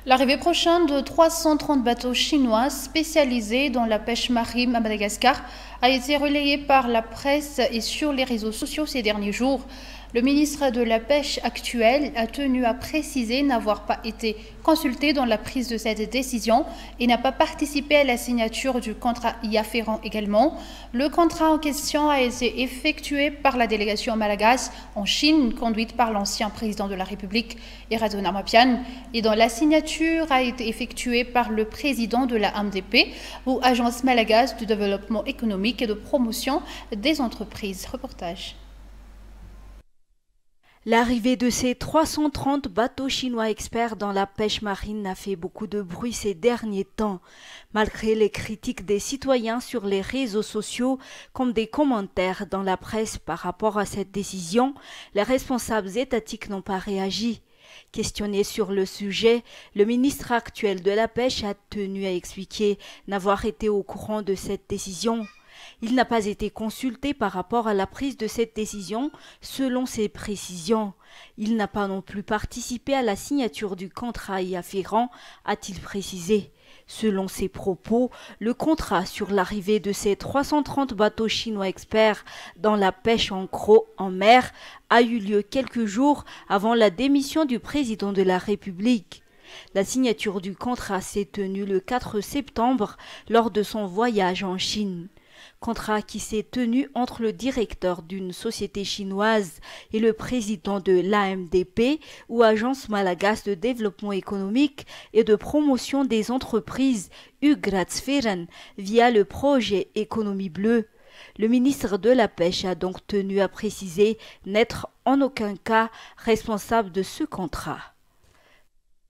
L'arrivée prochaine de 330 bateaux chinois spécialisés dans la pêche marine à Madagascar a été relayée par la presse et sur les réseaux sociaux ces derniers jours. Le ministre de la Pêche actuel a tenu à préciser n'avoir pas été consulté dans la prise de cette décision et n'a pas participé à la signature du contrat y afférent également. Le contrat en question a été effectué par la délégation malagasy en Chine, conduite par l'ancien président de la République, Erato Namapian, et dont la signature a été effectuée par le président de la AMDP, ou Agence malagasse de développement économique et de promotion des entreprises. Reportage. L'arrivée de ces 330 bateaux chinois experts dans la pêche marine a fait beaucoup de bruit ces derniers temps. Malgré les critiques des citoyens sur les réseaux sociaux comme des commentaires dans la presse par rapport à cette décision, les responsables étatiques n'ont pas réagi. Questionné sur le sujet, le ministre actuel de la Pêche a tenu à expliquer n'avoir été au courant de cette décision. Il n'a pas été consulté par rapport à la prise de cette décision, selon ses précisions. Il n'a pas non plus participé à la signature du contrat y afférent, a-t-il précisé. Selon ses propos, le contrat sur l'arrivée de ces 330 bateaux chinois experts dans la pêche en gros en mer a eu lieu quelques jours avant la démission du président de la République. La signature du contrat s'est tenue le 4 septembre lors de son voyage en Chine. Contrat qui s'est tenu entre le directeur d'une société chinoise et le président de l'AMDP, ou Agence malagasse de développement économique et de promotion des entreprises Ugratsferen, via le projet Économie bleue. Le ministre de la Pêche a donc tenu à préciser n'être en aucun cas responsable de ce contrat.